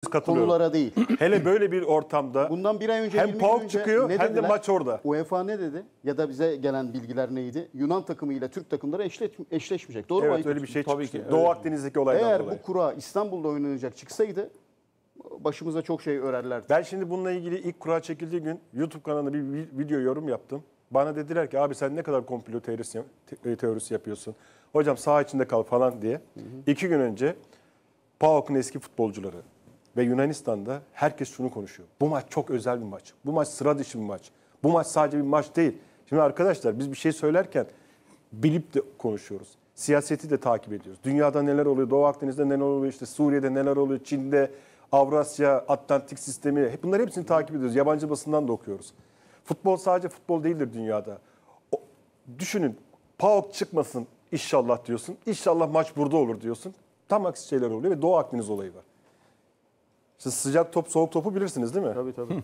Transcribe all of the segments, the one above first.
katılıyorum. konulara değil. Hele böyle bir ortamda Bundan bir ay önce, hem 20 gün PAOK önce çıkıyor ne hem de dediler? maç orada. UEFA ne dedi? Ya da bize gelen bilgiler neydi? Yunan takımı ile Türk takımları eşleşmeyecek. Doğru mu Evet Aykut? öyle bir şey Tabii çıkmıştı. ki, Doğu öyle. Akdeniz'deki olaydan Eğer dolayı. bu kura İstanbul'da oynanacak çıksaydı başımıza çok şey örerlerdi. Ben şimdi bununla ilgili ilk kura çekildiği gün YouTube kanalında bir video yorum yaptım. Bana dediler ki abi sen ne kadar komplo teorisi yapıyorsun. Hocam saha içinde kal falan diye. 2 gün önce PAOK'un eski futbolcuları ve Yunanistan'da herkes şunu konuşuyor. Bu maç çok özel bir maç. Bu maç sıra dışı bir maç. Bu maç sadece bir maç değil. Şimdi arkadaşlar biz bir şey söylerken bilip de konuşuyoruz. Siyaseti de takip ediyoruz. Dünyada neler oluyor? Doğu Akdeniz'de neler oluyor? İşte Suriye'de neler oluyor? Çin'de, Avrasya, Atlantik sistemi. Bunların hepsini takip ediyoruz. Yabancı basından da okuyoruz. Futbol sadece futbol değildir dünyada. Düşünün PAOK çıkmasın inşallah diyorsun. İnşallah maç burada olur diyorsun. Tam aksi şeyler oluyor ve Doğu Akdeniz olayı var. Siz sıcak top, soğuk topu bilirsiniz değil mi? Tabii.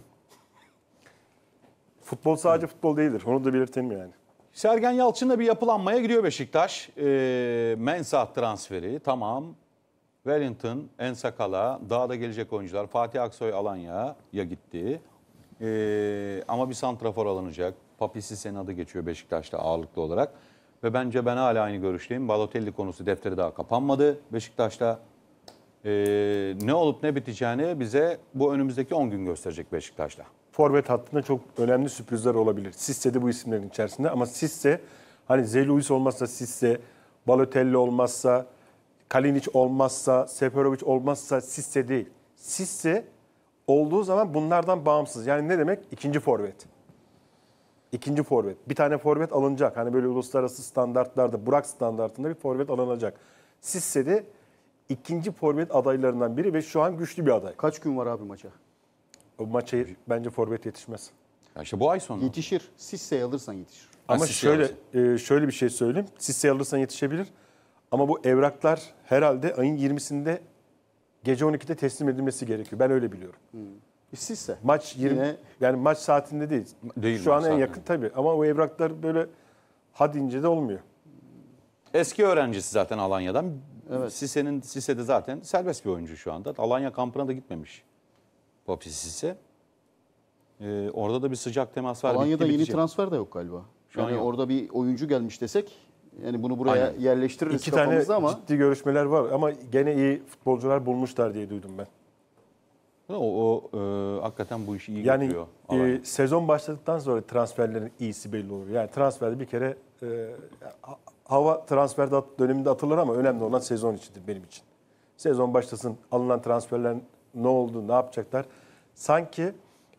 Futbol sadece futbol değildir. Onu da belirtelim yani. Sergen Yalçın'la bir yapılanmaya gidiyor Beşiktaş. Mensah transferi tamam. Wellington, Ensakala, daha da gelecek oyuncular. Fatih Aksoy Alanya'ya gitti. Ama bir santrafor alınacak. Papi Sisse'nin adı geçiyor Beşiktaş'ta ağırlıklı olarak. Ve bence ben hala aynı görüşteyim. Balotelli konusu defteri daha kapanmadı Beşiktaş'ta. Ne olup ne biteceğini bize bu önümüzdeki 10 gün gösterecek Beşiktaş'ta. Forvet hattında çok önemli sürprizler olabilir. Sisse de bu isimlerin içerisinde ama Sisse hani Zeluis olmazsa Sisse, Balotelli olmazsa, Kalinic olmazsa, Seferovic olmazsa Sisse değil. Sisse olduğu zaman bunlardan bağımsız. Yani ne demek? İkinci forvet. İkinci forvet. Bir tane forvet alınacak. Hani böyle uluslararası standartlarda, Burak standartında bir forvet alınacak. Sisse de ikinci forvet adaylarından biri ve şu an güçlü bir aday. Kaç gün var abi maça? O maça bence forvet yetişmez. Ya işte bu ay sonu. Yetişir. Sisse'yi alırsan yetişir. Ama Sisse şöyle bir şey söyleyeyim. Sisse'yi alırsan yetişebilir. Ama bu evraklar herhalde ayın 20'sinde gece 12'de teslim edilmesi gerekiyor. Ben öyle biliyorum. Sisse. Maç 20 Yine- yani maç saatinde değil. Değil Şu an maç en saatinde. yakın tabii. Ama o evraklar böyle hadince de olmuyor. Eski öğrencisi zaten Alanya'dan. Evet. Sisse'de zaten serbest bir oyuncu şu anda. Alanya kampına da gitmemiş Papi Sisse. Orada da bir sıcak temas var. Alanya'da bitti, yeni bitecek. transfer de yok galiba. Şu an Yani yok. orada bir oyuncu gelmiş desek yani bunu buraya Aynen. yerleştiririz 2 tane kafamızda ama ciddi görüşmeler var ama gene iyi futbolcular bulmuşlar diye duydum ben. Hakikaten bu işi iyi Yani götürüyor. Alanya. sezon başladıktan sonra transferlerin iyisi belli olur. Yani transferde bir kere hava transfer döneminde atılır ama önemli olan sezon içidir benim için. Sezon başlasın, alınan transferler ne oldu, ne yapacaklar? Sanki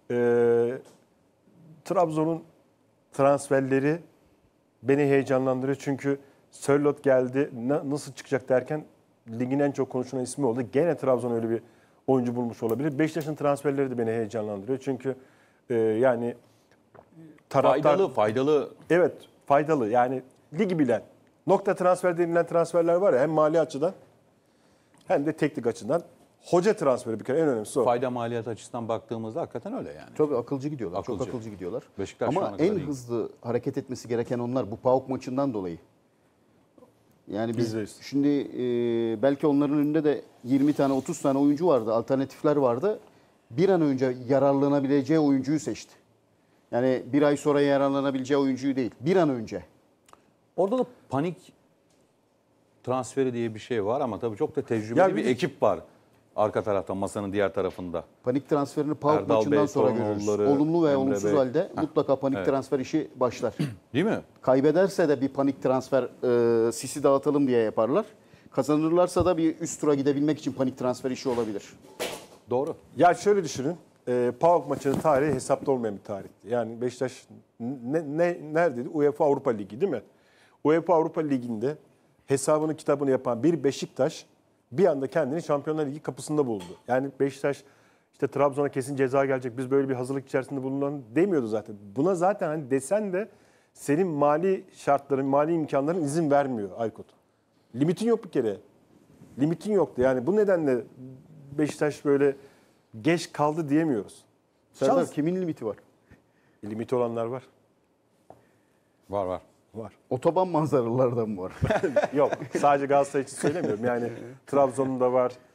Trabzon'un transferleri beni heyecanlandırıyor. Çünkü Sörloth geldi, nasıl çıkacak derken ligin en çok konuşulan ismi oldu. Gene Trabzon öyle bir oyuncu bulmuş olabilir. Beşiktaş'ın transferleri de beni heyecanlandırıyor. Çünkü yani taraftar... Faydalı. Evet, faydalı. Yani ligi bilen. Nokta transfer denilen transferler var ya hem mali açıdan hem de teknik açıdan. Hoca transferi bir kere en önemlisi o. Fayda maliyet açısından baktığımızda hakikaten öyle yani. tabii akılcı gidiyorlar. Çok Akılcı. akılcı gidiyorlar. Beşiktaş şu Ama ana kadar en iyi. hızlı hareket etmesi gereken onlar bu PAOK maçından dolayı. Yani biz %100. şimdi belki onların önünde de 20 tane 30 tane oyuncu vardı. Alternatifler vardı. Bir an önce yararlanabileceği oyuncuyu seçti. Yani bir ay sonra yararlanabileceği oyuncuyu değil. Bir an önce. Orada da panik transferi diye bir şey var ama tabii çok da tecrübeli Ya bir ekip var. Arka tarafta, masanın diğer tarafında. Panik transferini PAOK Erdal maçından Bey, sonra görürüz. Tornoğulları, Olumlu ve Emre olumsuz Bey. halde mutlaka panik transfer işi başlar. Değil mi? Kaybederse de bir panik transfer sisi dağıtalım diye yaparlar. Kazanırlarsa da bir üst tura gidebilmek için panik transfer işi olabilir. Doğru. Ya şöyle düşünün. PAOK maçının tarihi hesapta olmayan bir tarihti. Yani Beşiktaş neredeydi? UEFA Avrupa Ligi değil mi? UEFA Avrupa Ligi'nde hesabını kitabını yapan bir Beşiktaş bir anda kendini Şampiyonlar Ligi kapısında buldu. Yani Beşiktaş işte Trabzon'a kesin ceza gelecek. Biz böyle bir hazırlık içerisinde bulunan demiyordu zaten. Buna zaten hani desen de senin mali şartların, mali imkanların izin vermiyor Aykut. Limitin yok bir kere. Limitin yoktu. Yani bu nedenle Beşiktaş böyle geç kaldı diyemiyoruz. Serdar kimin limiti var? Limiti olanlar var. Var. Var. Otoban manzaralardan mı var? Yok sadece Galatasaray için söylemiyorum. Yani Trabzon'un da var.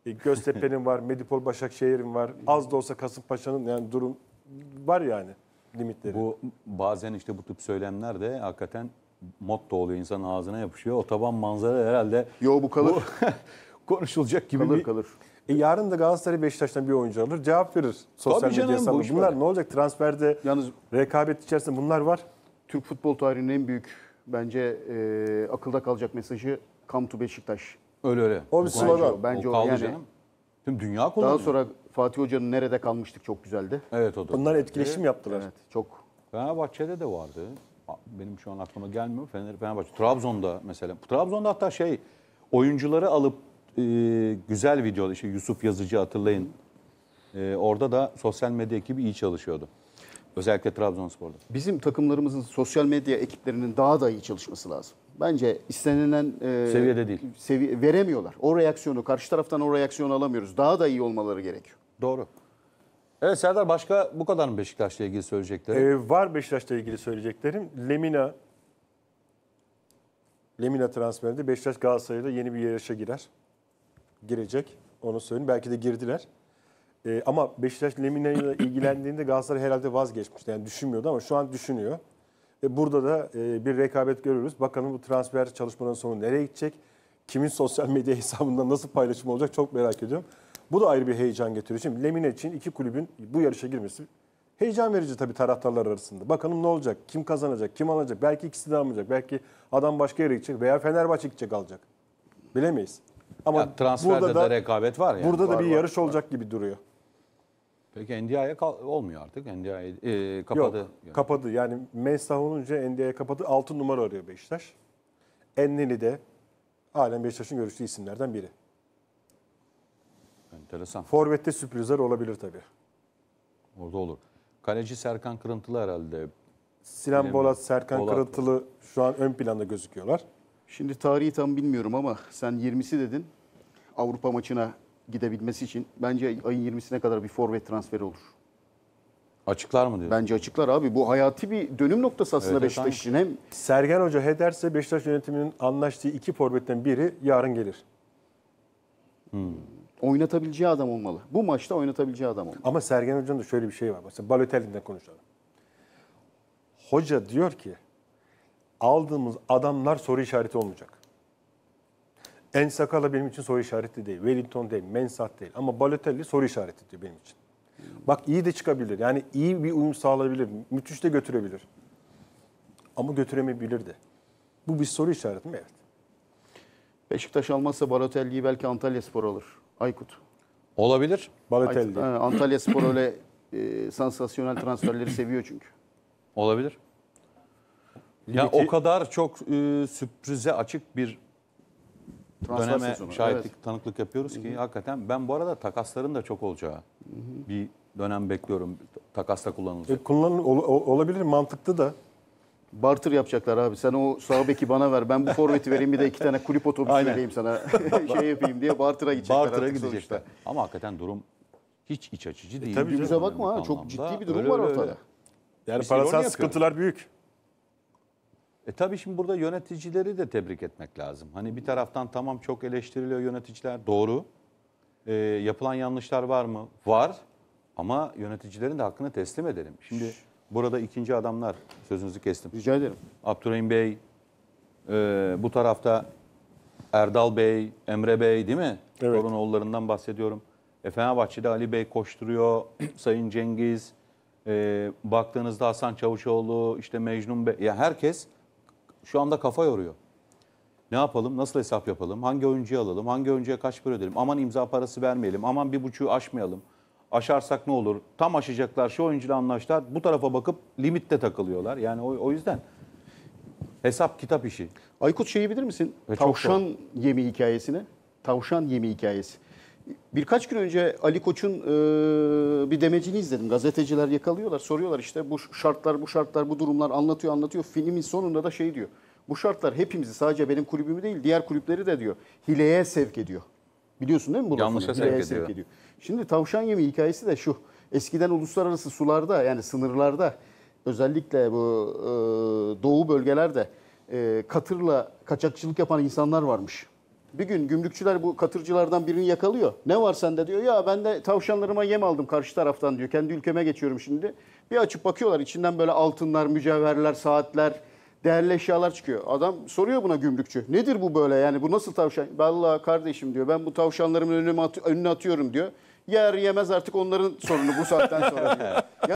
Göztepe'nin var, Medipol Başakşehir'in var. Az da olsa Kasımpaşa'nın yani durum var yani limitleri. Bu bazen işte bu tip söylemler de hakikaten motto oluyor, insanın ağzına yapışıyor. O taban manzara herhalde Yo bu kalır. konuşulacak gibi kalır bir... kalır. Yarın da Galatasaray Beşiktaş'tan bir oyuncu alır, cevap verir sosyal Tabii canım, medya hesabında. bu iş Bunlar böyle. ne olacak? Transferde Yalnız rekabet içerisinde bunlar var. Türk futbol tarihinin en büyük bence akılda kalacak mesajı Come to Beşiktaş. Öyle. O bir Bu slogan. kaldı. Bence o kaldı yani. canım. Tüm dünya kullanıyor. Daha sonra Fatih Hoca'nın nerede kalmıştık çok güzeldi. Evet o da. Bunlar etkileşim yaptılar. Evet çok. Fenerbahçe'de de vardı. Benim şu an aklıma gelmiyor. Fenerbahçe. Trabzon'da mesela. Trabzon'da hatta oyuncuları alıp güzel video, işte Yusuf Yazıcı hatırlayın. Orada da sosyal medya ekibi iyi çalışıyordu. Özellikle Trabzonspor'da. Bizim takımlarımızın sosyal medya ekiplerinin daha da iyi çalışması lazım. Bence istenilen Seviyede değil. Veremiyorlar. O reaksiyonu, karşı taraftan o reaksiyonu alamıyoruz. Daha da iyi olmaları gerekiyor. Doğru. Evet Serdar, başka bu kadar mı Beşiktaş'la ilgili söyleyecekleri? Var Beşiktaş'la ilgili söyleyeceklerim. Lemina transferinde Beşiktaş Galatasaray'la yeni bir yarışa girecek. Onu söyleyeyim. Belki de girdiler. Ama Beşiktaş Lemina ile ilgilendiğinde Galatasaray herhalde vazgeçmişti. Yani düşünmüyordu ama şu an düşünüyor. Burada da bir rekabet görürüz. Bakalım bu transfer çalışmaların sonu nereye gidecek? Kimin sosyal medya hesabında nasıl paylaşım olacak çok merak ediyorum. Bu da ayrı bir heyecan getiriyor. Şimdi Lemina için iki kulübün bu yarışa girmesi heyecan verici tabii taraftarlar arasında. Bakalım ne olacak? Kim kazanacak? Kim alacak? Belki ikisi de almayacak. Belki adam başka yere gidecek veya Fenerbahçe gidecek alacak. Bilemeyiz. Ama Ya, transferde de rekabet var yani. Burada da Var, bir var, yarış olacak gibi duruyor. Peki NDI'ye olmuyor artık. NDI kapadı. Yok, kapadı. Yani Mensah olunca NDI'ye kapadı. 6 numara arıyor Beşiktaş. Enneni de halen Beşiktaş'ın görüştüğü isimlerden biri. Enteresan. Forvet'te sürprizler olabilir tabii. Orada olur. Kaleci Serkan Kırıntılı herhalde. Sinan Bilemiyorum. Bolat, Serkan Bolat. Kırıntılı şu an ön planda gözüküyorlar. Şimdi tarihi tam bilmiyorum ama sen 20'si dedin. Avrupa maçına gidebilmesi için bence ayın 20'sine kadar bir forvet transferi olur. Açıklar mı diyorsun? Bence açıklar abi. Bu hayati bir dönüm noktası aslında Evet, Beşiktaş için. Hem Sergen Hoca ederse Beşiktaş yönetiminin anlaştığı iki forvetten biri yarın gelir. oynatabileceği adam olmalı. Bu maçta oynatabileceği adam olmalı. Ama Sergen Hoca'nın da şöyle bir şey var. Mesela Balotelli'den konuşalım. Hoca diyor ki aldığımız adamlar soru işareti olmayacak. En Sakala benim için soru işareti değil. Wellington değil, Mensah değil. Ama Balotelli soru işareti diyor benim için. Bak iyi de çıkabilir. Yani iyi bir uyum sağlayabilir. Müthiş de götürebilir. Ama götüremeyebilir de. Bu bir soru işareti mi? Evet. Beşiktaş almazsa Balotelli'yi belki Antalyaspor alır. Aykut. Olabilir. Balotelli. Antalyaspor öyle sansasyonel transferleri seviyor çünkü. Olabilir. Ya Ligdeki- o kadar çok sürprize açık bir Transfer döneme sezonu, şahitlik, tanıklık yapıyoruz ki hakikaten ben bu arada takasların da çok olacağı bir dönem bekliyorum. Takasta kullanılacak. Olabilir, mantıklı da. Barter yapacaklar abi. Sen o sağ beki bana ver. Ben bu forveti vereyim bir de 2 tane kulüp otobüsü Aynen. vereyim sana. şey yapayım diye barter'a gidecekler. Barter'a artık gidecekler. sonuçta. Ama hakikaten durum hiç iç açıcı değil. tabii Bize bakma ha. Ekonomik Çok anlamda. ciddi bir durum Öyle, var öyle, ortada. öyle. Yani Biz ironi parasal yapıyoruz. sıkıntılar büyük. Tabii şimdi burada yöneticileri de tebrik etmek lazım. Hani bir taraftan tamam çok eleştiriliyor yöneticiler, doğru. Yapılan yanlışlar var mı? Var. Ama yöneticilerin de hakkını teslim edelim. Şimdi burada ikinci adamlar, sözünüzü kestim. Rica ederim. Abdurrahim Bey, bu tarafta Erdal Bey, Emre Bey değil mi? Evet. Torunoğullarından bahsediyorum. Fenerbahçe'de Ali Bey koşturuyor, Sayın Cengiz, baktığınızda Hasan Çavuşoğlu, işte Mecnun Bey, ya herkes şu anda kafa yoruyor. Ne yapalım, nasıl hesap yapalım, hangi oyuncuyu alalım, hangi oyuncuya kaç para ödeyelim, aman imza parası vermeyelim, aman 1,5'ü aşmayalım. Aşarsak ne olur, tam aşacaklar, şu oyuncuyla anlaştılar, bu tarafa bakıp limitte takılıyorlar. Yani o yüzden hesap kitap işi. Aykut şeyi bilir misin? Ve çok Tavşan yemi hikayesini. Tavşan yemi hikayesi. Birkaç gün önce Ali Koç'un bir demecini izledim. Gazeteciler yakalıyorlar, soruyorlar işte bu şartlar, bu durumlar anlatıyor. Filmin sonunda da şey diyor. Bu şartlar hepimizi sadece benim kulübümü değil diğer kulüpleri de diyor hileye sevk ediyor. Biliyorsun değil mi bu lafını? Yanlışa Hileye sevk ediyor. Şimdi tavşan yemi hikayesi de şu. Eskiden uluslararası sularda yani sınırlarda özellikle bu doğu bölgelerde katırla kaçakçılık yapan insanlar varmış. Bir gün gümrükçüler bu katırcılardan birini yakalıyor. Ne var sende diyor. Ya ben de tavşanlarıma yem aldım karşı taraftan diyor. Kendi ülkeme geçiyorum şimdi. Bir açıp bakıyorlar içinden böyle altınlar, mücevherler, saatler, değerli eşyalar çıkıyor. Adam soruyor buna gümrükçü. Nedir bu böyle yani bu nasıl tavşan? Vallahi kardeşim diyor ben bu tavşanlarımın önüne atıyorum diyor. Yer yemez artık onların sorunu bu saatten sonra diyor.